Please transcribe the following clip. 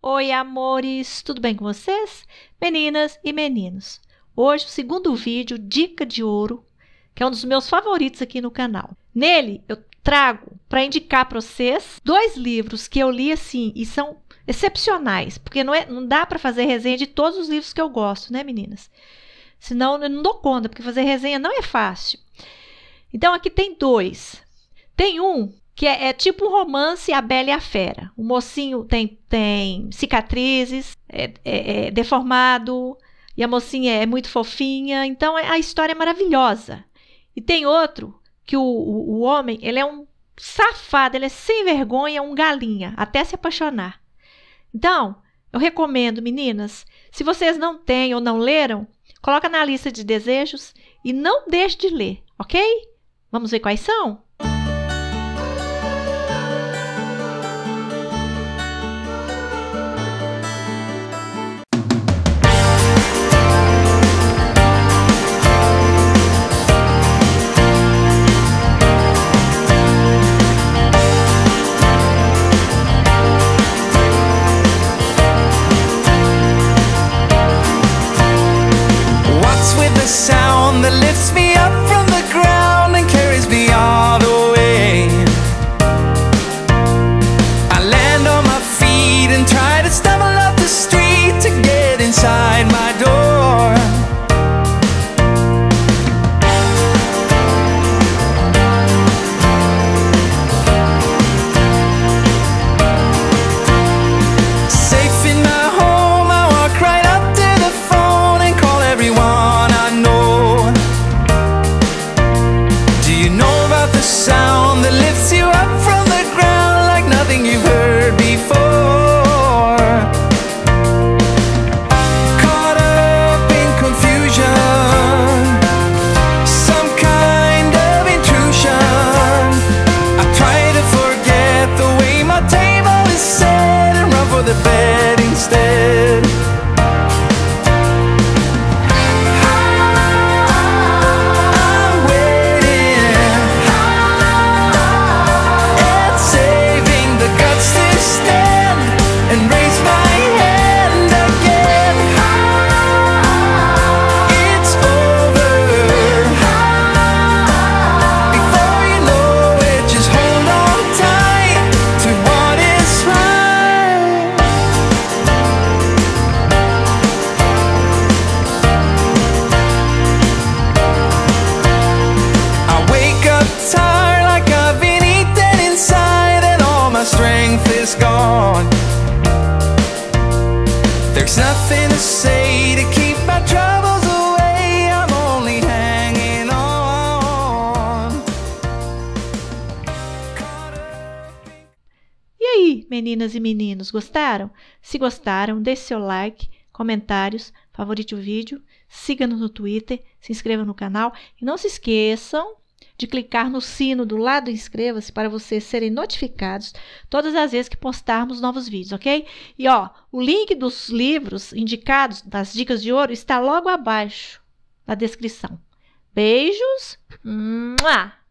Oi, amores! Tudo bem com vocês? Meninas e meninos, hoje o segundo vídeo, Dica de Ouro, que é um dos meus favoritos aqui no canal. Nele, eu trago para indicar para vocês 2 livros que eu li assim e são excepcionais, porque não dá para fazer resenha de todos os livros que eu gosto, né, meninas? Senão eu não dou conta, porque fazer resenha não é fácil. Então aqui tem 2. Tem um que é tipo um romance A Bela e a Fera. O mocinho tem cicatrizes, é deformado, e a mocinha é muito fofinha, então a história é maravilhosa. E tem outro que o homem, ele é um safado, ele é sem vergonha, um galinha, até se apaixonar. Então, eu recomendo, meninas, se vocês não têm ou não leram, coloca na lista de desejos e não deixe de ler, ok? Vamos ver quais são? Sound that lifts me up from the ground and carries me all the way. I land on my feet and try to stumble up the street to get inside my door. Safe in my home, I walk right up to the phone and call everyone sound that lifts you up from the ground like nothing you've heard before. Caught up in confusion, some kind of intrusion. I try to forget the way my table is set and run for the bed instead. Strength is gone. There's nothing to say to keep my troubles away. I'm only hanging on. E aí, meninas e meninos, gostaram? Se gostaram, deixe seu like, comentários, favorite o vídeo, siga-nos no Twitter, se inscreva no canal e não se esqueçam de clicar no sino do lado do inscreva-se para vocês serem notificados todas as vezes que postarmos novos vídeos, ok? E ó, o link dos livros indicados das dicas de ouro está logo abaixo na descrição. Beijos! Mua!